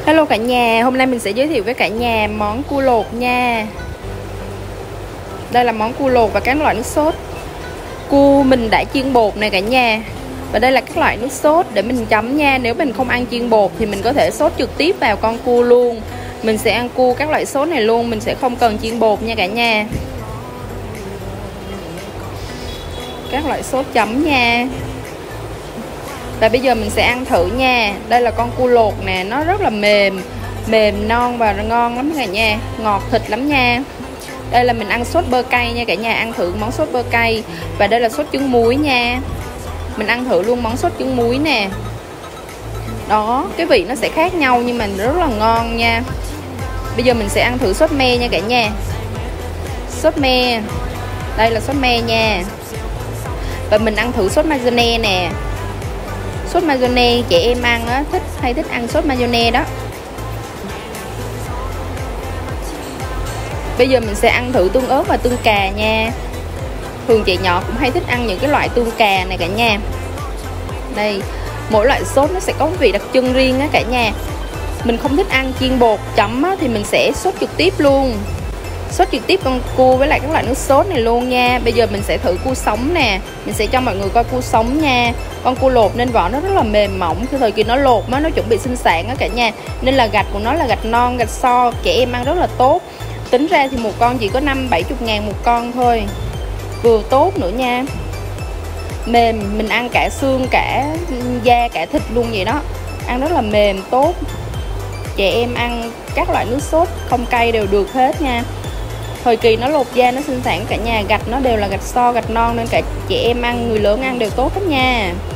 Hello cả nhà, hôm nay mình sẽ giới thiệu với cả nhà món cua lột nha. Đây là món cua lột và các loại nước sốt. Cua mình đã chiên bột này cả nhà. Và đây là các loại nước sốt để mình chấm nha. Nếu mình không ăn chiên bột thì mình có thể sốt trực tiếp vào con cua luôn. Mình sẽ ăn cua các loại sốt này luôn, mình sẽ không cần chiên bột nha cả nhà. Các loại sốt chấm nha. Và bây giờ mình sẽ ăn thử nha. Đây là con cua lột nè, nó rất là mềm, non và ngon lắm cả nhà, ngọt thịt lắm nha. Đây là mình ăn sốt bơ cay nha cả nhà, ăn thử món sốt bơ cay. Và đây là sốt trứng muối nha. Mình ăn thử luôn món sốt trứng muối nè. Đó, cái vị nó sẽ khác nhau nhưng mà rất là ngon nha. Bây giờ mình sẽ ăn thử sốt me nha cả nhà. Sốt me. Đây là sốt me nha. Và mình ăn thử sốt mayonnaise nè. Sốt mayonnaise trẻ em ăn á, hay thích ăn sốt mayonnaise đó. Bây giờ mình sẽ ăn thử tương ớt và tương cà nha. Thường trẻ nhỏ cũng hay thích ăn những cái loại tương cà này cả nhà. Đây, mỗi loại sốt nó sẽ có vị đặc trưng riêng á cả nhà. Mình không thích ăn chiên bột chấm á, thì mình sẽ sốt trực tiếp luôn. Sốt trực tiếp con cua với lại các loại nước sốt này luôn nha. Bây giờ mình sẽ thử cua sống nè. Mình sẽ cho mọi người coi cua sống nha. Con cua lột nên vỏ nó rất là mềm mỏng. Khi thời kỳ nó lột nó chuẩn bị sinh sản á cả nhà. Nên là gạch của nó là gạch non, gạch so. Trẻ em ăn rất là tốt. Tính ra thì một con chỉ có 50-70 ngàn một con thôi. Vừa tốt nữa nha. Mềm, mình ăn cả xương, cả da, cả thịt luôn vậy đó. Ăn rất là mềm, tốt. Trẻ em ăn các loại nước sốt không cay đều được hết nha. Thời kỳ nó lột da, nó sinh sản cả nhà, gạch nó đều là gạch so, gạch non nên cả trẻ em ăn, người lớn ăn đều tốt hết nha.